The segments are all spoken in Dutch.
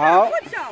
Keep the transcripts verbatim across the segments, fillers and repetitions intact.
Nou. Goed zo.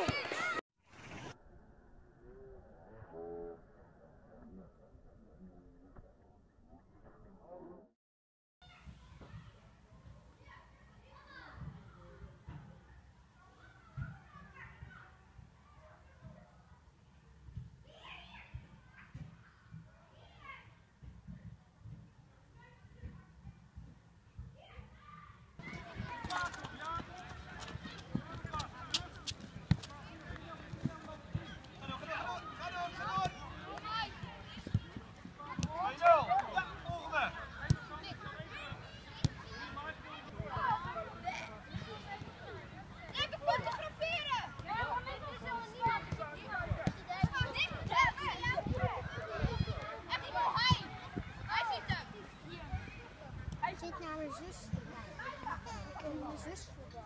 Zit naar mijn zus te kijken. En mijn zus voetbalt.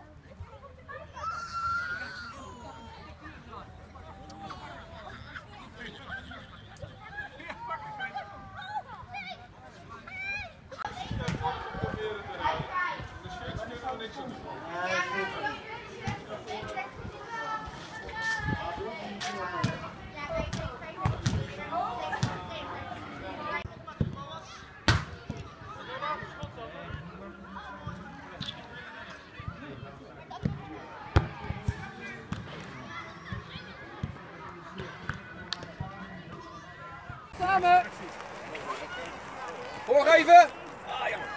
Samen. Hoor even. Ah, ja.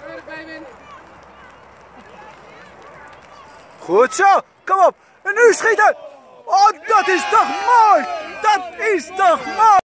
Goed zo. Kom op. En nu schieten. Oh, dat is toch mooi. Dat is toch mooi.